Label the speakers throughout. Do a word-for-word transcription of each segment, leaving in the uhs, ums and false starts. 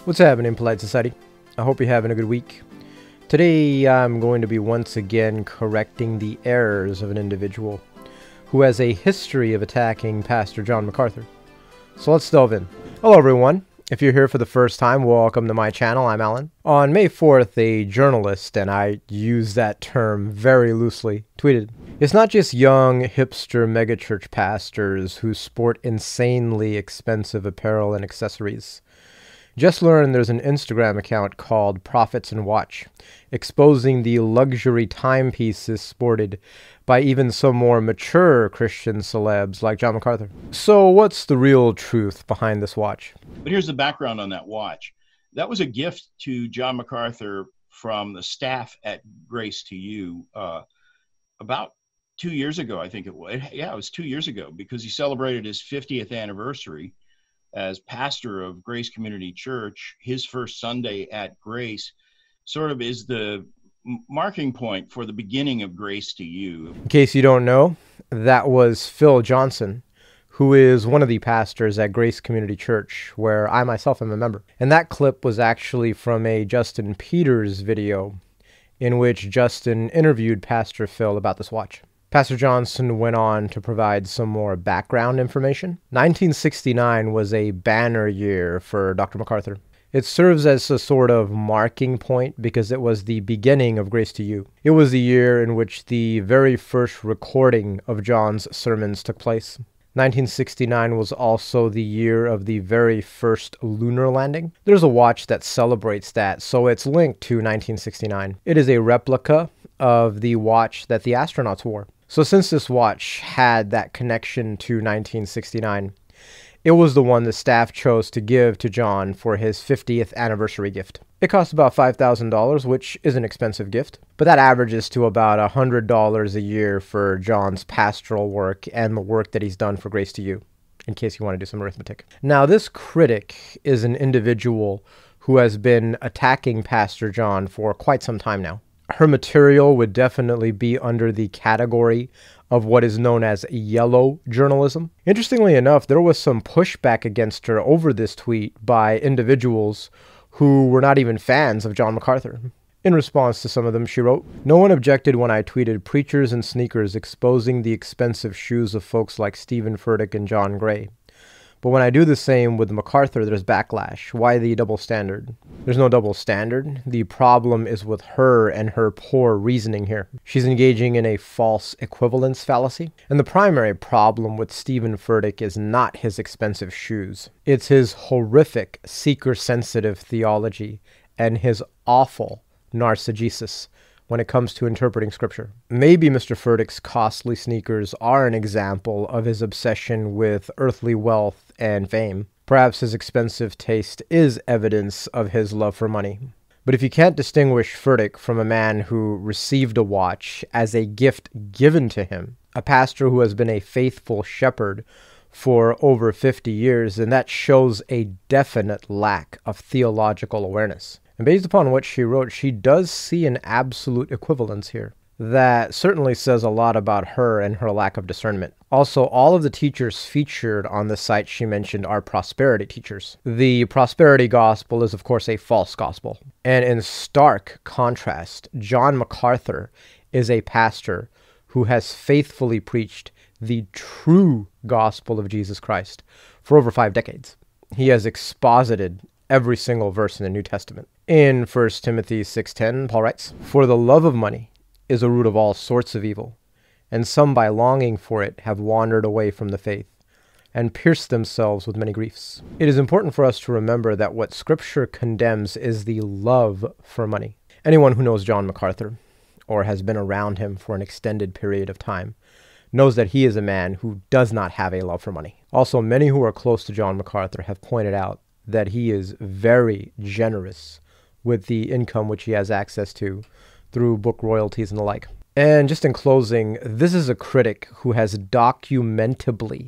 Speaker 1: What's happening, Polite Society? I hope you're having a good week. Today I'm going to be once again correcting the errors of an individual who has a history of attacking Pastor John MacArthur. So let's delve in. Hello everyone. If you're here for the first time, welcome to my channel. I'm Alan. On May fourth, a journalist, and I use that term very loosely, tweeted, "It's not just young, hipster megachurch pastors who sport insanely expensive apparel and accessories. Just learned there's an Instagram account called Profits and Watch, exposing the luxury timepieces sported by even some more mature Christian celebs like John MacArthur. So what's the real truth behind this watch?"
Speaker 2: But here's the background on that watch. That was a gift to John MacArthur from the staff at Grace to You uh, about two years ago, I think it was. Yeah, it was two years ago because he celebrated his fiftieth anniversary as pastor of Grace Community Church. His first Sunday at Grace sort of is the marking point for the beginning of Grace to You.
Speaker 1: In case you don't know, that was Phil Johnson, who is one of the pastors at Grace Community Church, where I myself am a member. And that clip was actually from a Justin Peters video in which Justin interviewed Pastor Phil about this watch. Pastor Johnson went on to provide some more background information. nineteen sixty-nine was a banner year for Doctor MacArthur. It serves as a sort of marking point because it was the beginning of Grace to You. It was the year in which the very first recording of John's sermons took place. nineteen sixty-nine was also the year of the very first lunar landing. There's a watch that celebrates that, so it's linked to nineteen sixty-nine. It is a replica of the watch that the astronauts wore. So since this watch had that connection to nineteen sixty-nine, it was the one the staff chose to give to John for his fiftieth anniversary gift. It cost about five thousand dollars, which is an expensive gift, but that averages to about one hundred dollars a year for John's pastoral work and the work that he's done for Grace to You, in case you want to do some arithmetic. Now, this critic is an individual who has been attacking Pastor John for quite some time now. Her material would definitely be under the category of what is known as yellow journalism. Interestingly enough, there was some pushback against her over this tweet by individuals who were not even fans of John MacArthur. In response to some of them, she wrote, "No one objected when I tweeted preachers and sneakers exposing the expensive shoes of folks like Steven Furtick and John Gray. But when I do the same with MacArthur, there's backlash. Why the double standard?" There's no double standard. The problem is with her and her poor reasoning here. She's engaging in a false equivalence fallacy. And the primary problem with Steven Furtick is not his expensive shoes. It's his horrific seeker-sensitive theology and his awful narcissism when it comes to interpreting scripture. Maybe Mister Furtick's costly sneakers are an example of his obsession with earthly wealth and fame. Perhaps his expensive taste is evidence of his love for money. But if you can't distinguish Furtick from a man who received a watch as a gift given to him, a pastor who has been a faithful shepherd for over fifty years, then that shows a definite lack of theological awareness. And based upon what she wrote, she does see an absolute equivalence here. That certainly says a lot about her and her lack of discernment. Also, all of the teachers featured on the site she mentioned are prosperity teachers. The prosperity gospel is, of course, a false gospel. And in stark contrast, John MacArthur is a pastor who has faithfully preached the true gospel of Jesus Christ for over five decades. He has exposited every single verse in the New Testament. In First Timothy six ten, Paul writes, "For the love of money is a root of all sorts of evil, and some by longing for it have wandered away from the faith, and pierced themselves with many griefs." It is important for us to remember that what Scripture condemns is the love for money. Anyone who knows John MacArthur, or has been around him for an extended period of time, knows that he is a man who does not have a love for money. Also, many who are close to John MacArthur have pointed out that he is very generous with the income which he has access to through book royalties and the like. And just in closing, this is a critic who has documentably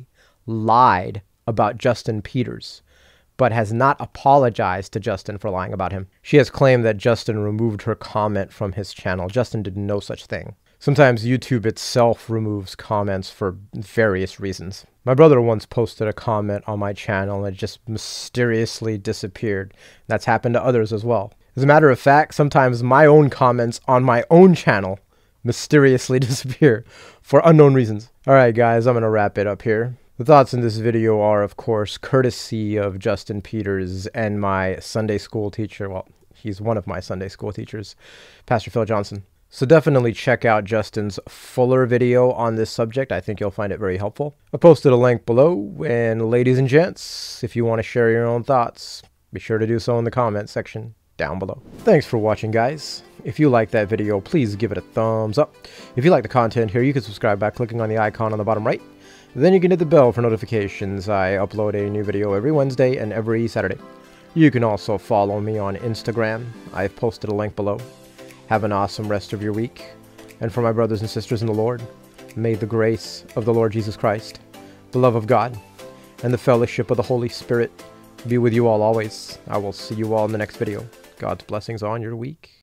Speaker 1: lied about Justin Peters, but has not apologized to Justin for lying about him. She has claimed that Justin removed her comment from his channel. Justin did no such thing. Sometimes YouTube itself removes comments for various reasons. My brother once posted a comment on my channel and it just mysteriously disappeared. That's happened to others as well. As a matter of fact, sometimes my own comments on my own channel mysteriously disappear for unknown reasons. Alright guys, I'm going to wrap it up here. The thoughts in this video are, of course, courtesy of Justin Peters and my Sunday school teacher. Well, he's one of my Sunday school teachers, Pastor Phil Johnson. So definitely check out Justin's fuller video on this subject. I think you'll find it very helpful. I posted a link below, and ladies and gents, if you want to share your own thoughts, be sure to do so in the comment section down below. Thanks for watching, guys. If you liked that video, please give it a thumbs up. If you like the content here, you can subscribe by clicking on the icon on the bottom right. Then you can hit the bell for notifications. I upload a new video every Wednesday and every Saturday. You can also follow me on Instagram. I've posted a link below. Have an awesome rest of your week. And for my brothers and sisters in the Lord, may the grace of the Lord Jesus Christ, the love of God, and the fellowship of the Holy Spirit be with you all always. I will see you all in the next video. God's blessings on your week.